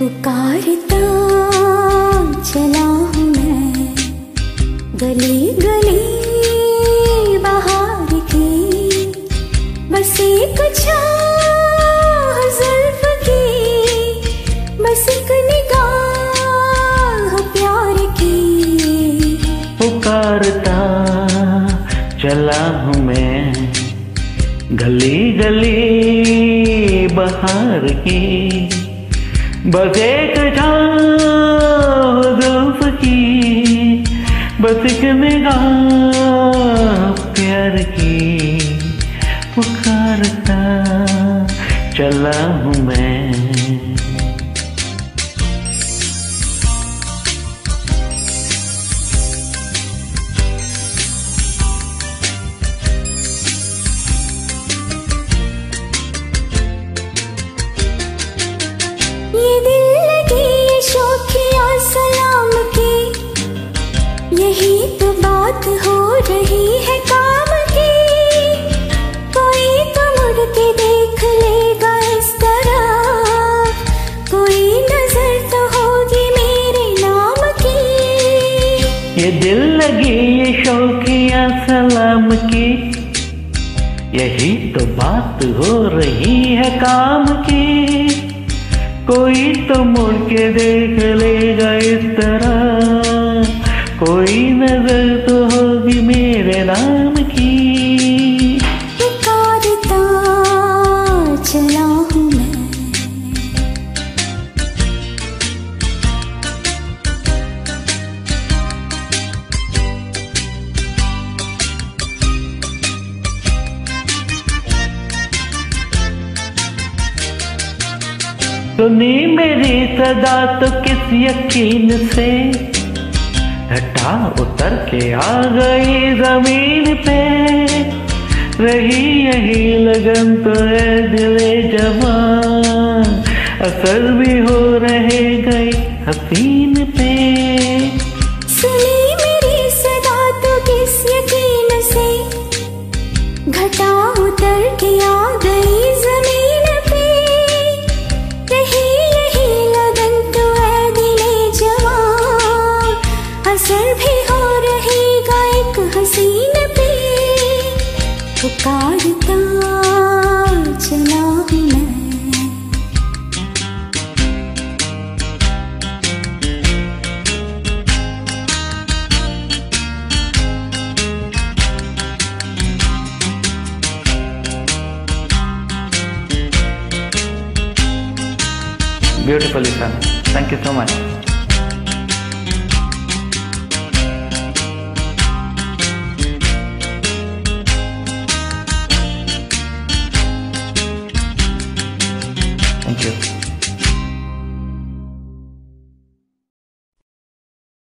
पुकारता चला हूँ मैं गली गली बहार की, बस एक छाह जुल्फ की, बस एक निगाह प्यार की। पुकारता चला हूँ मैं गली गली बहार की, बस एक छाह जुल्फ की, बस एक निगाह प्यार की। पुकारता चला हूँ मैं। ये दिल लगी ये शौकिया सलाम की, यही तो बात हो रही है काम की। कोई तो मुड़ के देख लेगा इस तरह, कोई नजर तो होगी मेरे नाम की। ये दिल लगी ये शौकिया सलाम की, यही तो बात हो रही है काम की। कोई तो मुड़ के देख लेगा इस तरह, कोई नजर तो होगी मेरे नाम की। पुकारता चला हूँ मैं। सुनी मेरी सदा तो किस यकीन से, हटा उतर के आ गई जमीन पे। रही यही लगन तो है दिले जवान, असर भी हो रहे गए हसीन पे। सुनी मेरी सदा तो किस यकीन से, घटा उतर के आ गई जमीन पे। रही यही लगन तो है दिले जवान, असर भी हो रहेगा एक हसीन पे। पुकारता चला हूँ मैं। Beautifully done. Thank you so much.